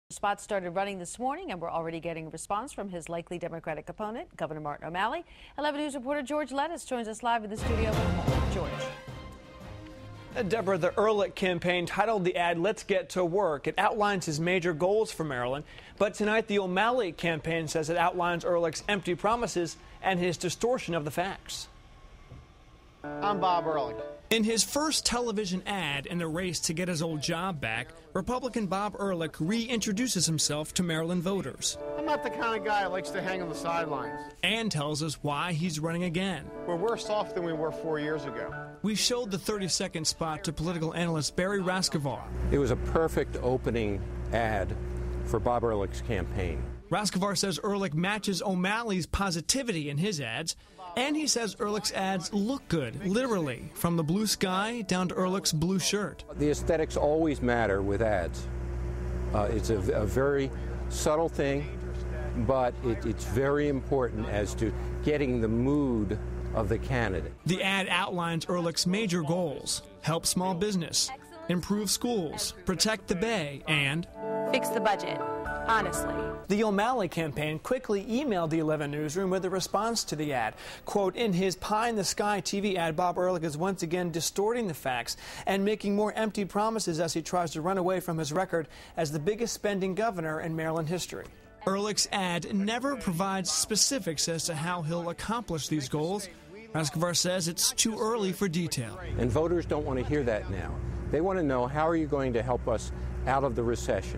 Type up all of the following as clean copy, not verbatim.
Spots started running this morning, and we're already getting a response from his likely Democratic opponent, Governor Martin O'Malley. 11 News reporter George Lettuce joins us live in the studio with more. George. Deborah, the Ehrlich campaign titled the ad, "Let's Get to Work." It outlines his major goals for Maryland. But tonight, the O'Malley campaign says it outlines Ehrlich's empty promises and his distortion of the facts. I'm Bob Ehrlich. In his first television ad in the race to get his old job back, Republican Bob Ehrlich reintroduces himself to Maryland voters. I'm not the kind of guy that likes to hang on the sidelines. And tells us why he's running again. We're worse off than we were 4 years ago. We showed the 30-second spot to political analyst Barry Raskovar. It was a perfect opening ad for Bob Ehrlich's campaign. Raskovar says Ehrlich matches O'Malley's positivity in his ads, and he says Ehrlich's ads look good, literally, from the blue sky down to Ehrlich's blue shirt. The aesthetics always matter with ads. It's a very subtle thing, but it's very important as to getting the mood of the candidate. The ad outlines Ehrlich's major goals: help small business, improve schools, protect the Bay, and fix the budget. Honestly. The O'Malley campaign quickly emailed the 11 newsroom with a response to the ad. Quote, in his pie-in-the-sky TV ad, Bob Ehrlich is once again distorting the facts and making more empty promises as he tries to run away from his record as the biggest spending governor in Maryland history. Ehrlich's ad never provides specifics as to how he'll accomplish these goals. Raskovar says it's too early for detail. And voters don't want to hear that now. They want to know, how are you going to help us out of the recession?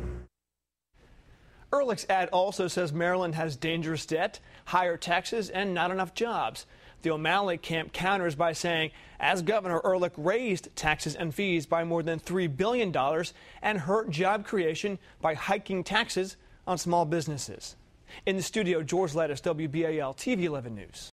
Ehrlich's ad also says Maryland has dangerous debt, higher taxes, and not enough jobs. The O'Malley camp counters by saying, as governor, Ehrlich raised taxes and fees by more than $3 billion and hurt job creation by hiking taxes on small businesses. In the studio, George Lettuce, WBAL-TV 11 News.